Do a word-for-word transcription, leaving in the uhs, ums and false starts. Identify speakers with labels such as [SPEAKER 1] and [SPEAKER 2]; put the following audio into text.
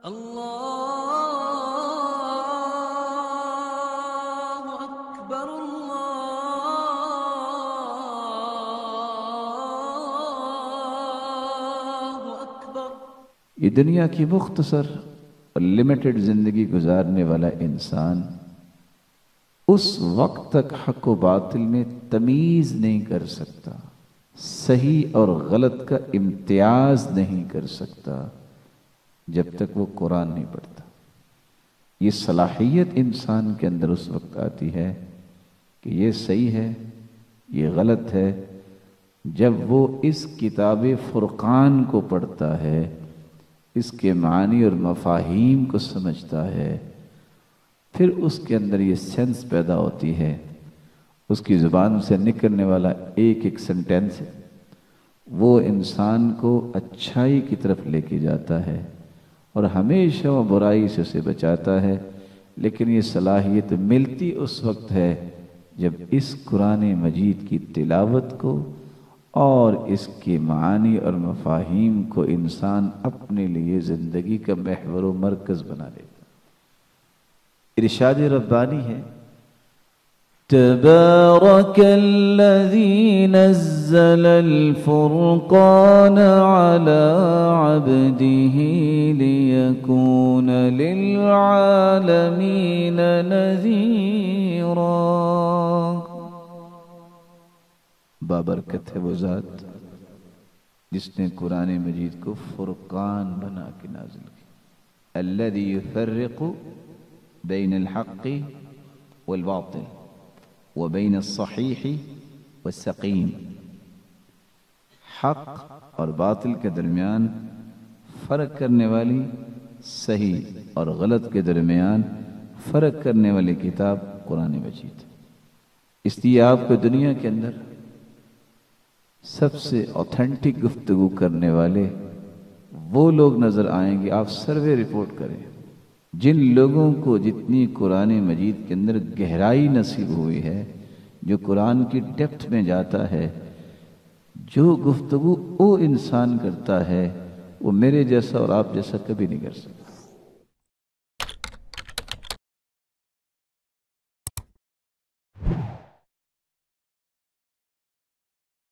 [SPEAKER 1] اللہ اکبر اللہ اکبر۔
[SPEAKER 2] یہ دنیا کی مختصر اور لمیٹڈ زندگی گزارنے والا انسان اس وقت تک حق و باطل میں تمیز نہیں کر سکتا، صحیح اور غلط کا امتیاز نہیں کر سکتا جب تک وہ قرآن نہیں پڑھتا۔ یہ صلاحیت انسان کے اندر اس وقت آتی ہے کہ یہ صحیح ہے، یہ غلط ہے، جب وہ اس کتاب فرقان کو پڑھتا ہے، اس کے معنی اور مفاہیم کو سمجھتا ہے، پھر اس کے اندر یہ سینس پیدا ہوتی ہے، اس کی زبان سے نکلنے والا ایک ایک سنٹینس وہ انسان کو اچھائی کی طرف لے کے جاتا ہے اور ہمیشہ وہ برائی سے اسے بچاتا ہے۔ لیکن یہ صلاحیت ملتی اس وقت ہے جب اس قرآن مجید کی تلاوت کو اور اس کے معانی اور مفاہیم کو انسان اپنے لیے زندگی کا محور و مرکز بنا لیتا۔ ارشاد ربانی ہے،
[SPEAKER 1] تبارك الذي نزل الفرقان على عبده ليكون للعالمين نذيرا۔
[SPEAKER 2] بابرکت ہے وہ ذات جس نے قرآن مجید کو فرقان بنا کے نازل کیا۔ الذي يفرق بين الحق والباطل وبين الصحيح والسقيم، حق اور باطل کے درمیان فرق کرنے والی، صحیح اور غلط کے درمیان فرق کرنے والی کتاب قرآن مجید۔ اس لیے آپ کو دنیا کے اندر سب سے اوتھینٹک گفتگو کرنے والے وہ لوگ نظر آئیں گے۔ آپ سروے رپورٹ کریں، جن لوگوں کو جتنی قرآن مجید کے اندر گہرائی نصیب ہوئی ہے، جو قرآن کی ڈیپتھ میں جاتا ہے، جو گفتگو وہ انسان کرتا ہے، وہ میرے جیسا اور آپ جیسا کبھی نہیں کر سکتا۔